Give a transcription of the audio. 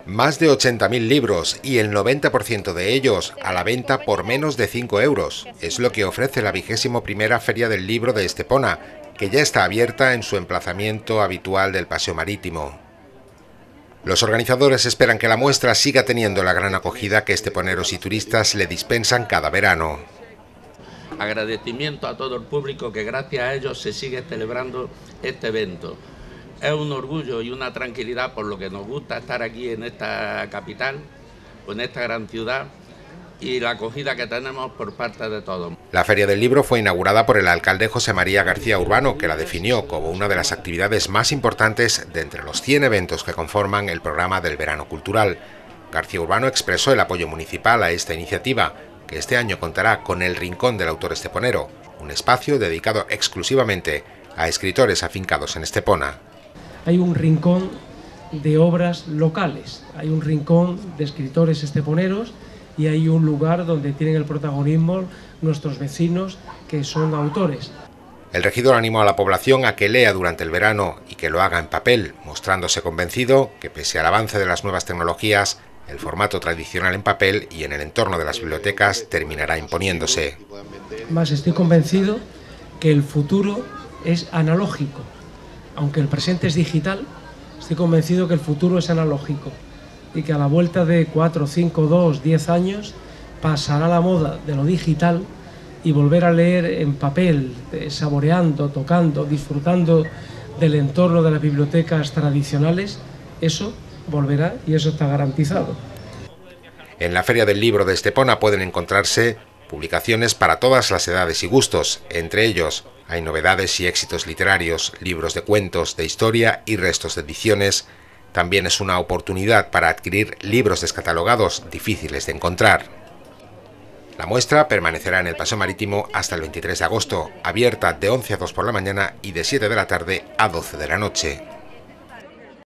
Más de 80.000 libros y el 90% de ellos a la venta por menos de 5 euros. Es lo que ofrece la 21ª Feria del Libro de Estepona, que ya está abierta en su emplazamiento habitual del Paseo Marítimo. Los organizadores esperan que la muestra siga teniendo la gran acogida que esteponeros y turistas le dispensan cada verano. Agradecimiento a todo el público que gracias a ellos se sigue celebrando este evento. Es un orgullo y una tranquilidad por lo que nos gusta estar aquí en esta capital, en esta gran ciudad, y la acogida que tenemos por parte de todos. La Feria del Libro fue inaugurada por el alcalde José María García Urbano, que la definió como una de las actividades más importantes de entre los 100 eventos que conforman el programa del verano cultural. García Urbano expresó el apoyo municipal a esta iniciativa, que este año contará con el Rincón del Autor Esteponero, un espacio dedicado exclusivamente a escritores afincados en Estepona. Hay un rincón de obras locales, hay un rincón de escritores esteponeros y hay un lugar donde tienen el protagonismo nuestros vecinos que son autores. El regidor animó a la población a que lea durante el verano y que lo haga en papel, mostrándose convencido que pese al avance de las nuevas tecnologías, el formato tradicional en papel y en el entorno de las bibliotecas terminará imponiéndose. Más estoy convencido que el futuro es analógico. Aunque el presente es digital, estoy convencido que el futuro es analógico y que a la vuelta de 4, 5, 2, 10 años pasará la moda de lo digital y volver a leer en papel, saboreando, tocando, disfrutando del entorno de las bibliotecas tradicionales, eso volverá y eso está garantizado. En la Feria del Libro de Estepona pueden encontrarse publicaciones para todas las edades y gustos. Entre ellos hay novedades y éxitos literarios, libros de cuentos, de historia y restos de ediciones. También es una oportunidad para adquirir libros descatalogados difíciles de encontrar. La muestra permanecerá en el Paseo Marítimo hasta el 23 de agosto, abierta de 11 a 2 por la mañana y de 7 de la tarde a 12 de la noche.